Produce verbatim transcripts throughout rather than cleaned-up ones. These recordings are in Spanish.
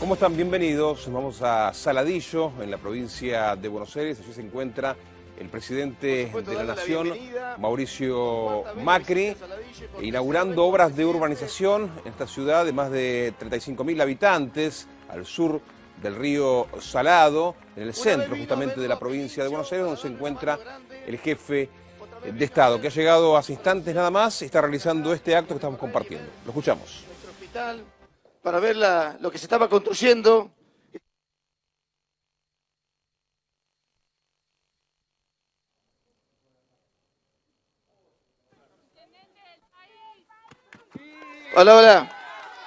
¿Cómo están? Bienvenidos. Vamos a Saladillo, en la provincia de Buenos Aires. Allí se encuentra el presidente de la Nación, Mauricio Macri, inaugurando obras de urbanización en esta ciudad de más de treinta y cinco mil habitantes, al sur del río Salado, en el centro justamente de la provincia de Buenos Aires, donde se encuentra el jefe de Estado, que ha llegado hace instantes nada más y está realizando este acto que estamos compartiendo. Lo escuchamos. Nuestro hospital, para ver la, lo que se estaba construyendo. Hola, hola.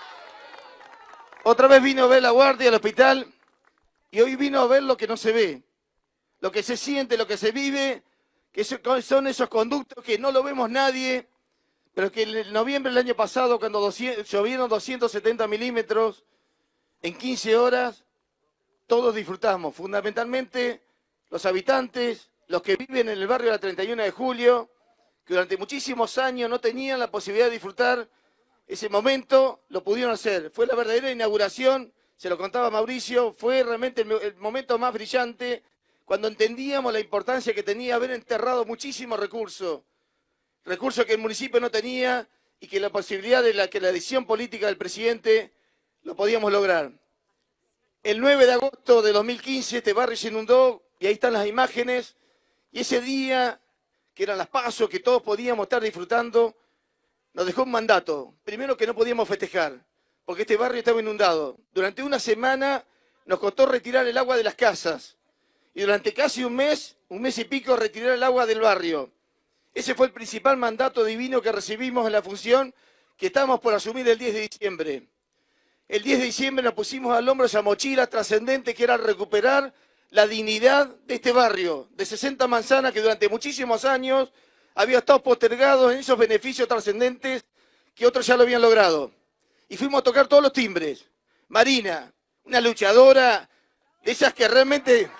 Otra vez vino a ver la guardia al hospital y hoy vino a ver lo que no se ve, lo que se siente, lo que se vive, que son esos conductos que no lo vemos nadie, pero que en noviembre del año pasado, cuando doscientos, llovieron doscientos setenta milímetros en quince horas, todos disfrutamos, fundamentalmente los habitantes, los que viven en el barrio de la treinta y uno de julio, que durante muchísimos años no tenían la posibilidad de disfrutar ese momento, lo pudieron hacer. Fue la verdadera inauguración, se lo contaba Mauricio, fue realmente el, el momento más brillante, cuando entendíamos la importancia que tenía haber enterrado muchísimos recursos, recursos que el municipio no tenía y que la posibilidad de la, que la decisión política del presidente lo podíamos lograr. El nueve de agosto de dos mil quince este barrio se inundó y ahí están las imágenes, y ese día, que eran las pasos, que todos podíamos estar disfrutando, nos dejó un mandato. Primero, que no podíamos festejar, porque este barrio estaba inundado. Durante una semana nos costó retirar el agua de las casas, y durante casi un mes, un mes y pico, retirar el agua del barrio. Ese fue el principal mandato divino que recibimos en la función que estábamos por asumir el diez de diciembre. El diez de diciembre nos pusimos al hombro esa mochila trascendente que era recuperar la dignidad de este barrio, de sesenta manzanas que durante muchísimos años había estado postergado en esos beneficios trascendentes que otros ya lo habían logrado. Y fuimos a tocar todos los timbres. Marina, una luchadora de esas que realmente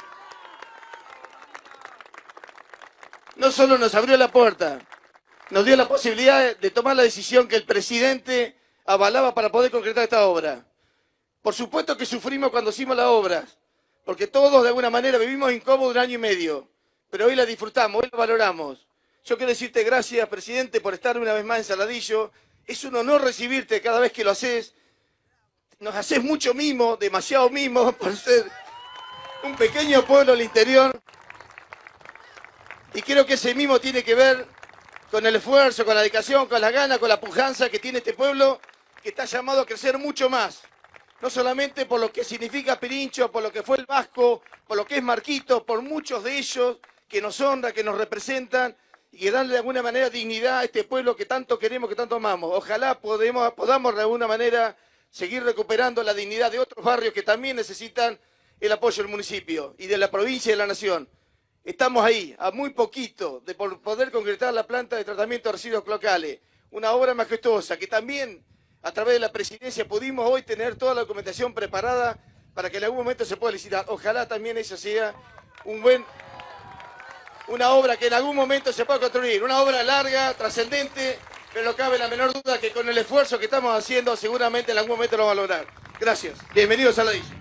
no solo nos abrió la puerta, nos dio la posibilidad de tomar la decisión que el presidente avalaba para poder concretar esta obra. Por supuesto que sufrimos cuando hicimos las obras, porque todos de alguna manera vivimos incómodos un año y medio, pero hoy la disfrutamos, hoy la valoramos. Yo quiero decirte gracias, presidente, por estar una vez más en Saladillo. Es un honor recibirte cada vez que lo haces. Nos haces mucho mimo, demasiado mimo, por ser un pequeño pueblo al interior. Y creo que ese mimo tiene que ver con el esfuerzo, con la dedicación, con la gana, con la pujanza que tiene este pueblo, que está llamado a crecer mucho más. No solamente por lo que significa Pirincho, por lo que fue el Vasco, por lo que es Marquito, por muchos de ellos que nos honran, que nos representan y que dan de alguna manera dignidad a este pueblo que tanto queremos, que tanto amamos. Ojalá podemos, podamos de alguna manera seguir recuperando la dignidad de otros barrios que también necesitan el apoyo del municipio y de la provincia y de la nación. Estamos ahí, a muy poquito de poder concretar la planta de tratamiento de residuos locales, una obra majestuosa que también a través de la presidencia pudimos hoy tener toda la documentación preparada para que en algún momento se pueda licitar. Ojalá también esa sea un buen... una obra que en algún momento se pueda construir, una obra larga, trascendente, pero no cabe la menor duda que con el esfuerzo que estamos haciendo seguramente en algún momento lo vamos a lograr. Gracias. Bienvenidos a Saladillo.